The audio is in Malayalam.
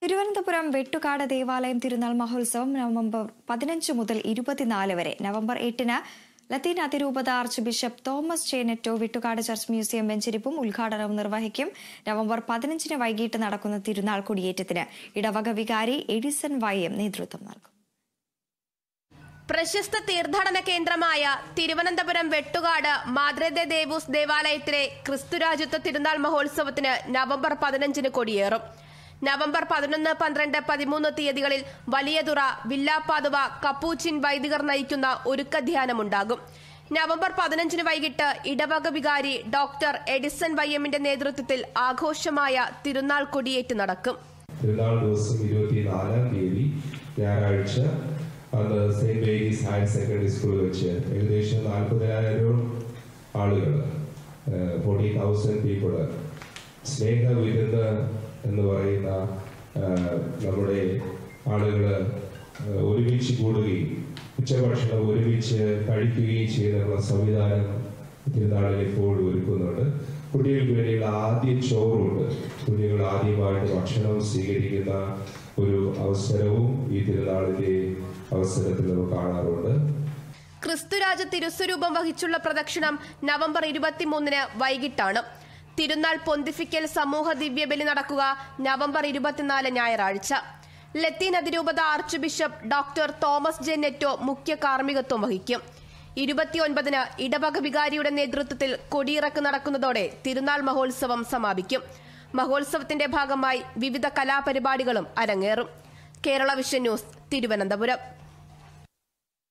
തിരുവനന്തപുരം വെട്ടുകാട് ദേവാലയം തിരുനാൾ മഹോത്സവം നവംബർ 15 മുതൽ 24 വരെ. നവംബർ 8-ന് ലത്തീൻ അതിരൂപത archbishop Thomas J Netto Vettukad church museum വെഞ്ചരിപ്പും ഉദ്ഘാടനവും നിർവഹിക്കും. നവംബർ 15-ന് വൈകിട്ട് നടക്കുന്ന തിരുനാൾ കൊടിയേറ്റത്തിന് ഇടവക വികാരി എഡിസൺ വൈഎം നേതൃത്വം നൽകും. പ്രശസ്ത തീർത്ഥാടന കേന്ദ്രമായ തിരുവനന്തപുരം വെട്ടുകാട് മാദ്രെ ദെ ദേവൂസ് ദേവാലയത്തിലെ ക്രിസ്തുരാജ്യത്വ തിരുനാൾ മഹോത്സവത്തിന് നവംബർ 15-ന് കൊടിയേറും. നവംബർ 11, 12, 13 തീയതികളിൽ വലിയതുറ, വില്ലാപ്പാതുവ, കപ്പൂച്ചിൻ വൈദികർ നയിക്കുന്ന ഒരുക്കധ്യാനമുണ്ടാകും. നവംബർ 15-ന് വൈകിട്ട് ഇടവക വികാരി ഡോക്ടർ എഡിസൺ വൈഎമ്മിന്റെ നേതൃത്വത്തിൽ ആഘോഷമായ തിരുനാൾ കൊടിയേറ്റ് നടക്കും. തിരുനാൾ ദിവസം 24-ാം തീയതി ഞായറാഴ്ച അന്ന് സെന്റ് മേരീസ് ഹയർ സെക്കൻഡറി സ്കൂളിൽ വെച്ച് ഏകദേശം 40,000 ആളുകൾ 40,000 പീപ്പിൾ സ്നേഹ വിരുന്ന് എന്ന് പറയുന്ന നമ്മുടെ ആളുകൾ ഒരുമിച്ച് കൂടുകയും ഉച്ചഭക്ഷണം ഒരുമിച്ച് കഴിക്കുകയും ചെയ്യുന്ന സംവിധാനം തിരുനാളിൽ എപ്പോഴും ഒരുക്കുന്നുണ്ട്. കുട്ടികൾക്ക് വേണ്ടിയുള്ള ആദ്യ ചോറുണ്ട്. കുട്ടികൾ ആദ്യമായിട്ട് ഭക്ഷണം സ്വീകരിക്കുന്ന ഒരു അവസരവും ഈ തിരുനാളിന്റെ അവസരത്തിൽ നമുക്ക് കാണാറുണ്ട്. ക്രിസ്തുരാജ തിരുസ്വരൂപം വഹിച്ചുള്ള പ്രദക്ഷിണം നവംബർ 23-ന് വൈകിട്ടാണ്. തിരുനാൾ പൊന്തിഫിക്കൽ സമൂഹ ദിവ്യബലി നടക്കുക നവംബർ 24 ഞായറാഴ്ച. ലത്തീൻ അതിരൂപത archbishop doctor Thomas J Netto മുഖ്യ കാർമ്മികത്വം വഹിക്കും. 29-ന് ഇടവക വികാരിയുടെ നേതൃത്വത്തിൽ കൊടിയിറക്ക് നടക്കുന്നതോടെ തിരുനാൾ മഹോത്സവം സമാപിക്കും. മഹോത്സവത്തിന്റെ ഭാഗമായി വിവിധ കലാപരിപാടികളും അരങ്ങേറും. Kerala vision news, Thiruvananthapuram.